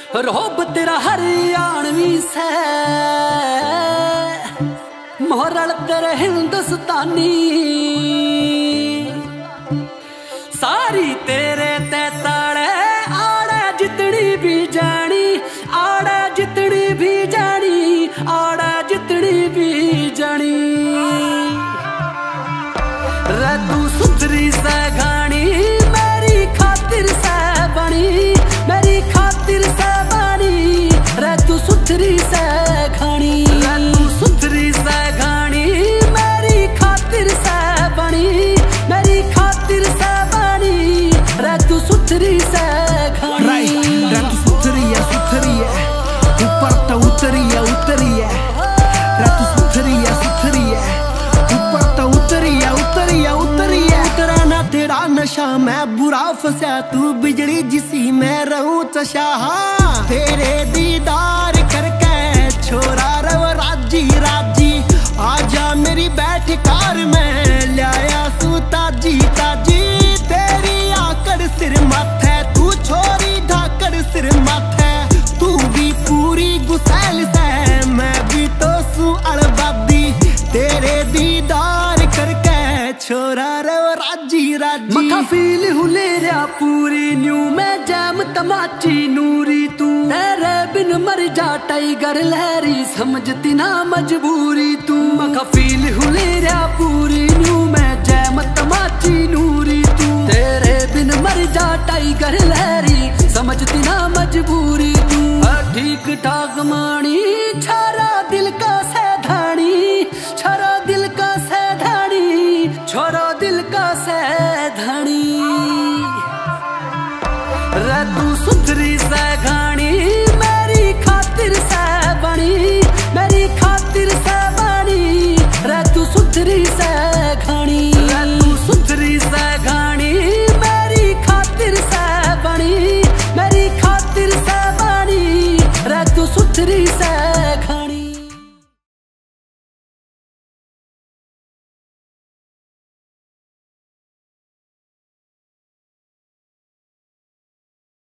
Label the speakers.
Speaker 1: रोब तेरा हरियाणवी से मोहरल तेरे हिंदुस्तानी सारी तेरे ते ताड़े आड़े जितनी भी जानी आड़े जितनी भी जानी आड़े जितनी भी जानी रे तू सुथरी से घानी मेरी खातिर से बनी मेरी खातिर से बनी रे तू सुथरी से घानी रे तू सुथरी से घानी मेरी खातिर से बनी मेरी खातिर से बनी रे तू सुथरी से घानी
Speaker 2: रे तू सुथरी है ऊपर तो उतरी है रे तू सुथरी है ऊपर तो उतरी है उतरा ना तेरा नशा मैं बुरा फंसा तू बिजली जिसी मैं रहूं चशा तेरे दीदार करके छोरा रव राजी राजी आजा मेरी बैठ कार में लाया सू ताजी ताजी तेरी आकड़ सिर माथे तू छोरी धाकड़ सिर माथे तू भी पूरी गुसैल से मैं भी तो सू अड़बादी तेरे दीदार करके छोरा रव राजी राजी
Speaker 1: मखा फील हुले रहा पूरी न्यू में जैम तमाची नूरी तू तेरे बिन मर जा टाइगर लहरी समझती ना मजबूरी तू मखा फील हुले रहा पूरी न्यू में जैम तमाची नूरी तू तेरे बिन मर जा टाइगर लहरी समझती ना मजबूरी तू ठीक ठाक मानी छारा दिल का सैधानी छारा दिल का सैधानी छोरा दिल का सैधानी रे तू सुथरी से घानी मेरी खातिर से बनी मेरी खातिर से बनी रे तू सुथरी से